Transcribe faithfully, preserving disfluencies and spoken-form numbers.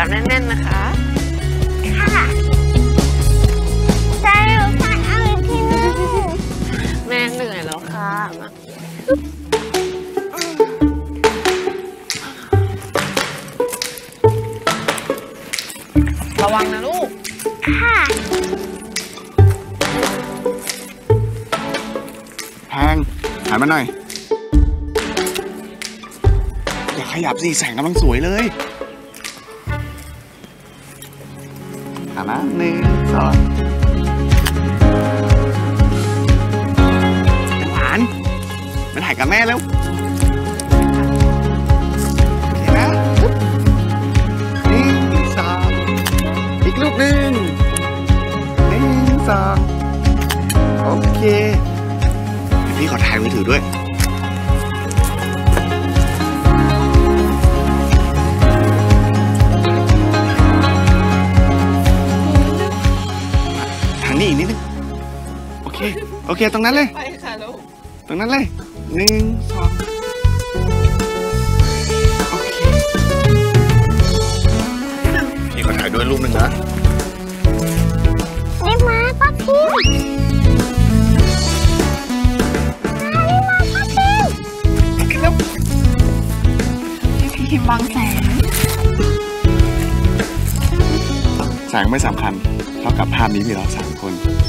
แบบแน่นๆนะคะค่ะใช่หนูใส่เอาอีกทีนึงแม่เหนื่อยแล้วค่ะระวังนะลูกค่ะแพงหันมาหน่อยอย่าขยับสิแสงกำลังสวยเลยหันนะหนึ่งสองหวานมาถ่ายกับแม่แล้วโอเคนะหนึ่งสองอีกรูปหนึ่งหนึ่งสองโอเคพี่ขอถ่ายมือถือด้วยทางนี้อีกนิดนึงโอเคโอเคตรงนั้นเลยไปค่ะลูกตรงนั้นเลยหนึ่งสองโอเคพี่ขอถ่ายด้วยรูปหนึ่งนะนี่มาป้าพิมพิมพ์บังแสงแสงไม่สำคัญเท่ากับภาพนี้มีเราสามคน